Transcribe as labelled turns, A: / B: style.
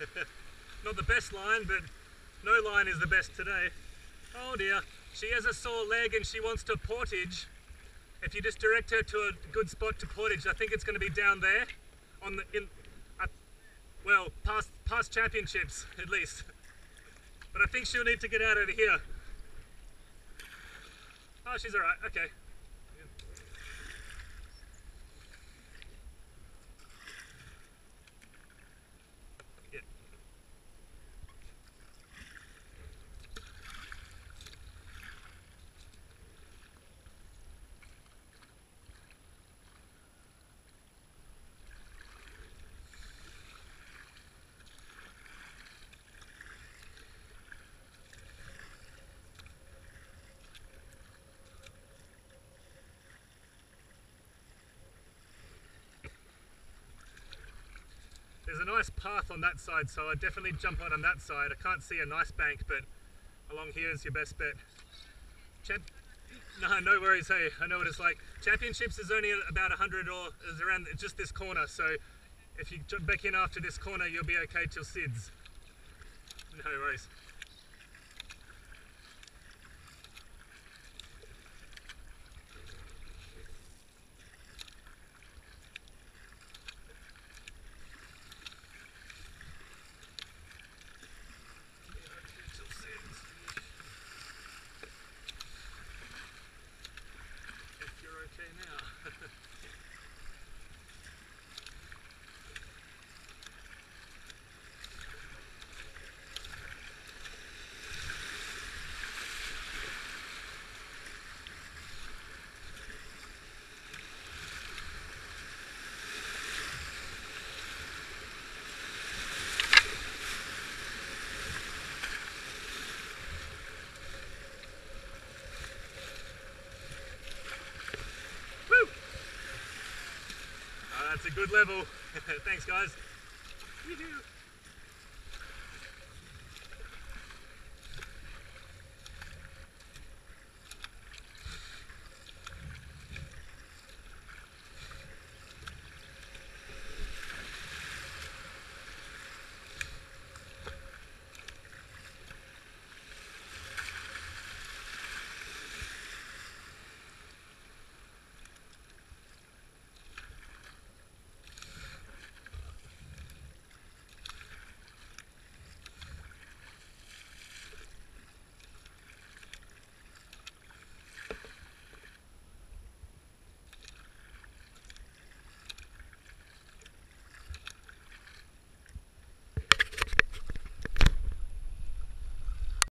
A: Not the best line, but no line is the best today. Oh dear, she has a sore leg and she wants to portage. If you just direct her to a good spot to portage, I think it's going to be down there, on the well, past championships at least. But I think she'll need to get out over here. Oh, she's all right. Okay. Yeah. There's a nice path on that side, so I'd definitely jump out on that side. I can't see a nice bank, but along here is your best bet. No worries, hey, I know what it's like. Championships is only about 100 or is around just this corner, so if you jump back in after this corner, you'll be okay till Sid's. No worries. Okay now. That's a good level. Thanks guys. Yoo-hoo.